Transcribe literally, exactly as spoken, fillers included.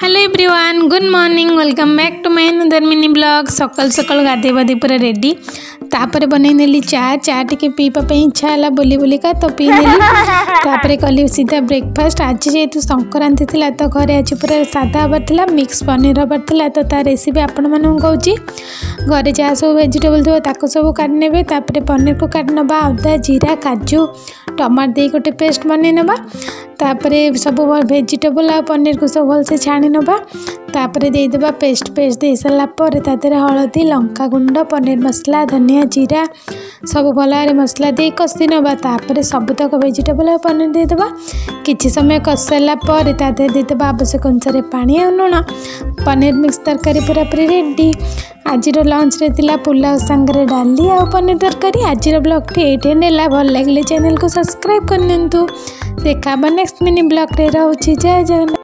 Hello everyone, good morning, welcome back to my another mini blog. सकाल सकाल गाधे बाधे पूरा रेडी। तापर बनईनेली चा चा टे पीवाई इच्छा है बोली बोलिका तो पीनेली। तापर कली सीधा ब्रेकफास्ट। आज जेहेतु संक्रांति थी तो घरे आज पूरा सादा हबार था, मिक्स पनीर हबार था। तो तार रेसिपी आपण मानू कहूँ घरे जहाँ सब वेजिटेबल थो ताको सब काट ने। पनीर को काट नवा, अदा जीरा काजू टमाटर दे गोटे पेस्ट बन नवा। तापर सब वेजिटेबल आ पनीर को सब भलसे छाणी नवा। तापर देदेबा पेस्ट पेस्ट दे सारापर तादेह हलदी लंका गुंड पनीर मसला धनिया जीरा सब भल मसला दे कषि नवा। तापर सबतक वेजिटेबल आ पनीर देदेबा। किछि समय कषि सारापर तादेह देदेबा आवश्यक अनुसार पानी आ लुण। पनीर मिक्स तरकारी पूरा पूरी रेडी। आज लंच रे तिला पुलाव सांगरे डाली आ पनीर तरकारी। आज ब्लॉग टी एटे नेला। भल लगे चैनल को सब्सक्राइब करनियंतु। देखा नेक्स्ट मिनी ब्लॉग रे। रहूची जय जगन्नाथ।